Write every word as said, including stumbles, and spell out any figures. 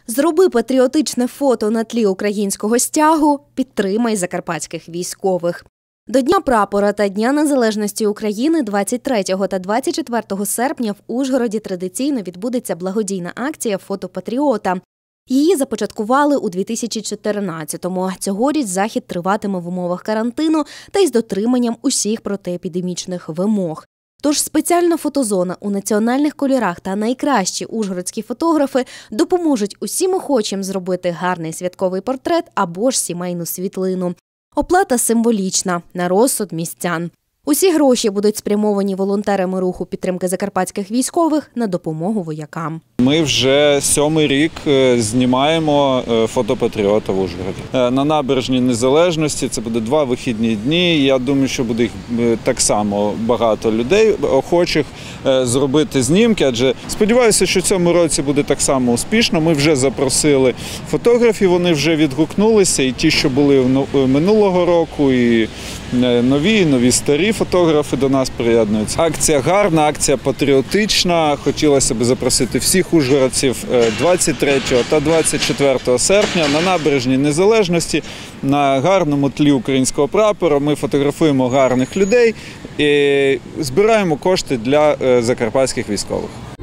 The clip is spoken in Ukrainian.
Зроби патріотичне фото на тлі українського стягу, підтримай закарпатських військових. До Дня прапора та Дня незалежності України двадцять третього та двадцять четвертого серпня в Ужгороді традиційно відбудеться благодійна акція «Фото патріота». Її започаткували у дві тисячі чотирнадцятому. Цьогоріч захід триватиме в умовах карантину та із дотриманням усіх протиепідемічних вимог. Тож спеціальна фотозона у національних кольорах та найкращі ужгородські фотографи допоможуть усім охочим зробити гарний святковий портрет або ж сімейну світлину. Оплата символічна – на розсуд містян. Усі гроші будуть спрямовані волонтерами руху підтримки закарпатських військових на допомогу воякам. Ми вже сьомий рік знімаємо «Фото патріота» в Ужгороді. На набережній Незалежності це буде два вихідні дні. Я думаю, що буде так само багато людей, охочих зробити знімки. Адже сподіваюся, що в цьому році буде так само успішно. Ми вже запросили фотографів, вони вже відгукнулися. І ті, що були минулого року, і нові, і нові старі фотографи до нас приєднуються. Акція гарна, акція патріотична. Хотілося б запросити всіх ужгородців двадцять третього та двадцять четвертого серпня на набережній Незалежності на гарному тлі українського прапора. Ми фотографуємо гарних людей і збираємо кошти для закарпатських військових.